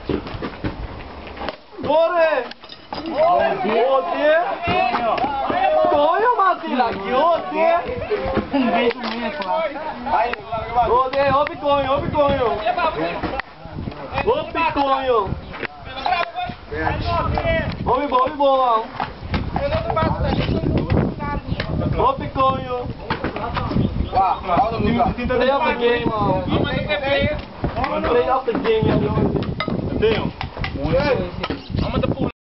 Corre! Ote! Tonho, Matila, que ote! Ote, ó piconho, ó piconho! Ó piconho! Vamos bom! Ó piconho! Play of the game, man! Play of the game, yeah.